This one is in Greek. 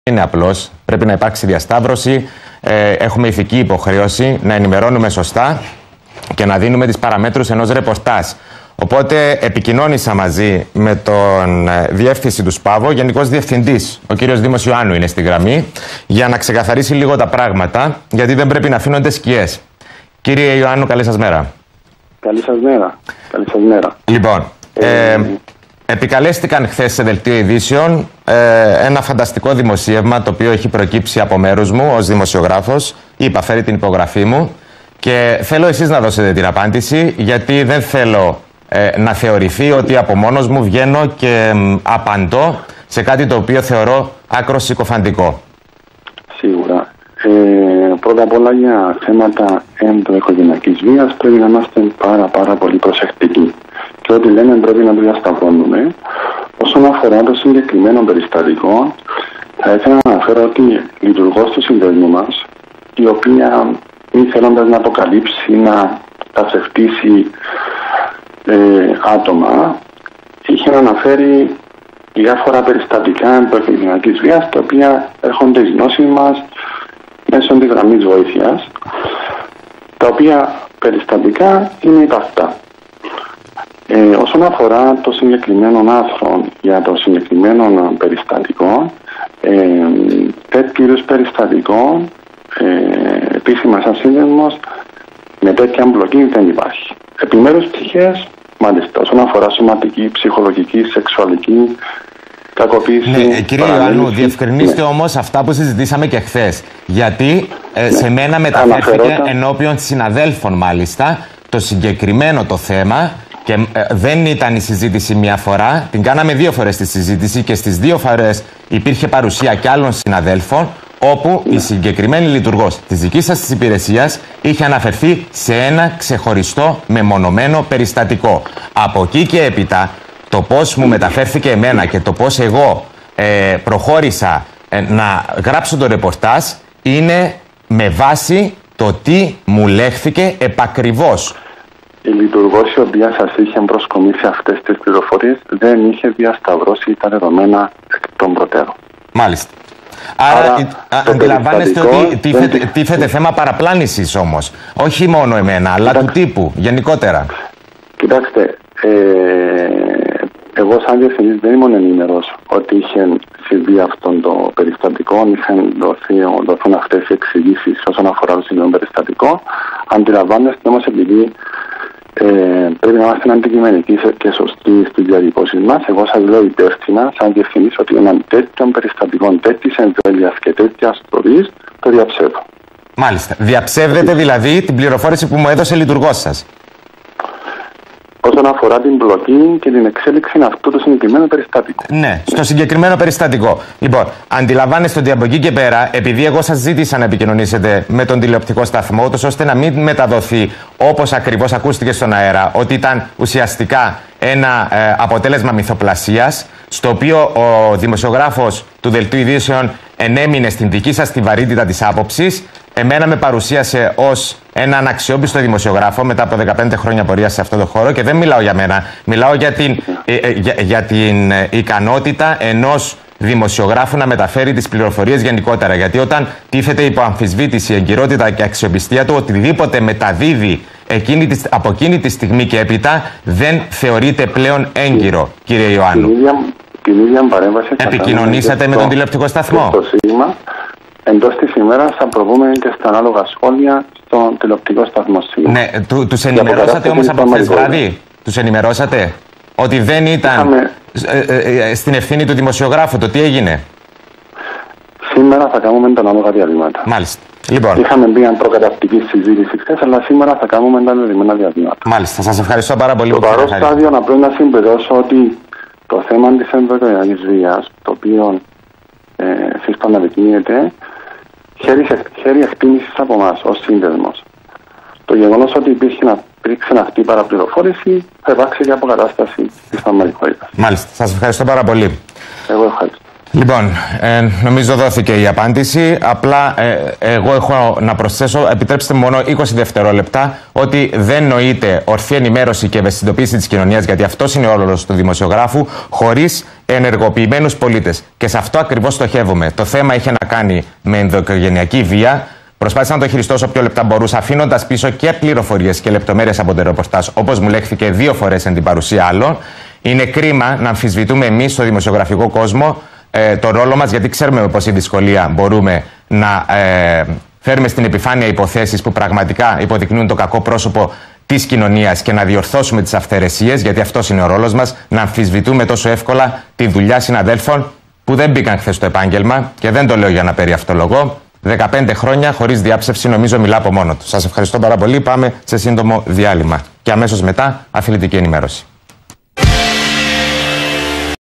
Είναι απλώς, πρέπει να υπάρξει διασταύρωση, έχουμε ηθική υποχρέωση να ενημερώνουμε σωστά και να δίνουμε τις παραμέτρους ενός ρεπορτάζ. Οπότε επικοινώνησα μαζί με τον διεύθυνση του ΣΠΑΒΟ, Γενικός Διευθυντής, ο κύριος Δήμος Ιωάννου είναι στη γραμμή, για να ξεκαθαρίσει λίγο τα πράγματα, γιατί δεν πρέπει να αφήνονται σκιές. Κύριε Ιωάννου, καλή σας μέρα. Καλή σας μέρα. Καλή σας μέρα. Λοιπόν, επικαλέστηκαν χθες σε δελτίο ειδήσεων ένα φανταστικό δημοσίευμα το οποίο έχει προκύψει από μέρους μου ως δημοσιογράφος. Είπα, φέρει την υπογραφή μου και θέλω εσείς να δώσετε την απάντηση, γιατί δεν θέλω να θεωρηθεί ότι από μόνος μου βγαίνω και απαντώ σε κάτι το οποίο θεωρώ άκρως συκοφαντικό. Σίγουρα. Πρώτα απ' όλα, για θέματα ενδοοικογενειακής βίας πρέπει να είμαστε πάρα πολύ προσεκτικοί. Και ό,τι λέμε πρέπει να το διασταυρώνουμε. Όσον αφορά το συγκεκριμένο περιστατικό, θα ήθελα να αναφέρω ότι λειτουργός του συνδέσμου μας, η οποία μη θέλοντας να αποκαλύψει, να ταψευτήσει άτομα, είχε αναφέρει διάφορα περιστατικά ενδοοικογενειακής βίας, τα οποία έρχονται εις γνώση μας μέσω της γραμμής βοήθειας, τα οποία περιστατικά είναι υπαρκτά. Όσον αφορά το συγκεκριμένο άρθρο για το συγκεκριμένο περιστατικό, τέτοιου είδους περιστατικό επίσημα σαν σύνδεσμος με τέτοια μπλοκή δεν υπάρχει. Επιμέρους πτυχές, μάλιστα, όσον αφορά σωματική, ψυχολογική, σεξουαλική κακοποίηση. Ναι, κύριε Ιωάννου, διευκρινίστε όμως αυτά που συζητήσαμε και χθες. Γιατί σε μένα μεταφέρθηκε ενώπιον συναδέλφων, μάλιστα, το συγκεκριμένο το θέμα. Και δεν ήταν η συζήτηση μία φορά, την κάναμε 2 φορές τη συζήτηση και στις 2 φορές υπήρχε παρουσία και άλλων συναδέλφων, όπου η συγκεκριμένη λειτουργός της δικής σας της υπηρεσίας είχε αναφερθεί σε ένα ξεχωριστό μεμονωμένο περιστατικό. Από εκεί και έπειτα, το πώς μου μεταφέρθηκε εμένα και το πώς εγώ προχώρησα να γράψω το ρεπορτάζ είναι με βάση το τι μου λέχθηκε επακριβώς. Η λειτουργός η οποία σας είχε προσκομίσει αυτές τις πληροφορίες δεν είχε διασταυρώσει τα δεδομένα εκ των προτέρων. Μάλιστα. Άρα αντιλαμβάνεστε ότι τίθεται θέμα παραπλάνησης όμως. Όχι μόνο εμένα, αλλά του τύπου γενικότερα. Κοιτάξτε, εγώ σαν διευθυντής δεν ήμουν ενήμερος ότι είχε συμβεί αυτόν το περιστατικό, είχαν δοθούν αυτές οι εξηγήσεις όσον αφορά το συγκεκριμένο περιστατικό. Αντιλαμβάνεστε όμως, επειδή πρέπει να είμαστε αντικειμενικοί και σωστοί στις διατυπώσεις μας, εγώ σας λέω υπεύθυνα, σαν διευθυντής, ότι έναν τέτοιον περιστατικών, τέτοιης εμβέλειας και τέτοιας τροπής το διαψεύδω. Μάλιστα. Διαψεύδετε δηλαδή την πληροφόρηση που μου έδωσε λειτουργός σας. Όσον αφορά την μπλοκή και την εξέλιξη αυτού του συγκεκριμένου περιστατικού. Ναι, στο συγκεκριμένο περιστατικό. Λοιπόν, αντιλαμβάνεστε ότι από εκεί και πέρα, επειδή εγώ σας ζήτησα να επικοινωνήσετε με τον τηλεοπτικό σταθμό, ώστε να μην μεταδοθεί όπως ακριβώς ακούστηκε στον αέρα, ότι ήταν ουσιαστικά ένα αποτέλεσμα μυθοπλασίας, στο οποίο ο δημοσιογράφος του Δελτίου Ειδήσεων ενέμεινε στην δική σας τη βαρύτητα της άποψης. Εμένα με παρουσίασε ως έναν αξιόπιστο δημοσιογράφο μετά από 15 χρόνια πορεία σε αυτό το χώρο, και δεν μιλάω για μένα, μιλάω για την ικανότητα ενός δημοσιογράφου να μεταφέρει τις πληροφορίες γενικότερα. Γιατί όταν τίθεται υπό αμφισβήτηση η εγκυρότητα και αξιοπιστία του, οτιδήποτε μεταδίδει από εκείνη τη στιγμή και έπειτα δεν θεωρείται πλέον έγκυρο, κύριε Ιωάννου. Την ίδια παρέμβαση επικοινωνήσατε με τον τηλεοπτικό σταθμό. Εντός της ημέρας θα προβούμε και στα ανάλογα σχόλια στον τηλεοπτικό σταθμό. Ναι, τους ενημερώσατε όμως από χθες βράδυ? Τους ενημερώσατε ότι δεν ήταν στην ευθύνη του δημοσιογράφου το τι έγινε? Σήμερα θα κάνουμε τα ανάλογα διαδήματα. Μάλιστα. Λοιπόν. Είχαμε μια προκαταρκτική συζήτηση χθες, αλλά σήμερα θα κάνουμε τα δεδομένα διαδήματα. Μάλιστα. Σας ευχαριστώ πάρα πολύ. Στο παρόν στάδιο να πρέπει να συμπληρώσω ότι το θέμα της ενδοοικογενειακής βίας, το οποίο εσείς το αναδεικνύετε, χέρι εκτίμησης από εμάς ως σύνδεσμος. Το γεγονός ότι υπήρξε αυτή η παραπληροφόρηση θα υπάρξει και αποκατάσταση της πραγματικότητας. Μάλιστα. Σας ευχαριστώ πάρα πολύ. Εγώ ευχαριστώ. Λοιπόν, νομίζω δόθηκε η απάντηση. Απλά εγώ έχω να προσθέσω, επιτρέψτε μόνο 20 δευτερόλεπτα, ότι δεν νοείται ορθή ενημέρωση και ευαισθητοποίηση της κοινωνίας, γιατί αυτός είναι ο ρόλος του δημοσιογράφου, χωρίς ενεργοποιημένους πολίτες. Και σε αυτό ακριβώς στοχεύουμε. Το θέμα είχε να κάνει με ενδοοικογενειακή βία. Προσπάθησα να το χειριστώ όσο πιο λεπτά μπορούσα, αφήνοντας πίσω και πληροφορίες και λεπτομέρειες από το ρεπορτάζ, όπως μου λέχθηκε 2 φορές εν την παρουσία άλλων. Είναι κρίμα να αμφισβητούμε εμείς στο δημοσιογραφικό κόσμο το ρόλο μας, γιατί ξέρουμε με πόση δυσκολία μπορούμε να φέρουμε στην επιφάνεια υποθέσεις που πραγματικά υποδεικνύουν το κακό πρόσωπο της κοινωνίας και να διορθώσουμε τις αυθαιρεσίες, γιατί αυτός είναι ο ρόλος μας, να αμφισβητούμε τόσο εύκολα τη δουλειά συναδέλφων που δεν μπήκαν χθες στο επάγγελμα, και δεν το λέω για να περιαυτολογώ. 15 χρόνια χωρίς διάψευση, νομίζω μιλά από μόνο του. Σας ευχαριστώ πάρα πολύ. Πάμε σε σύντομο διάλειμμα και αμέσως μετά αθλητική ενημέρωση.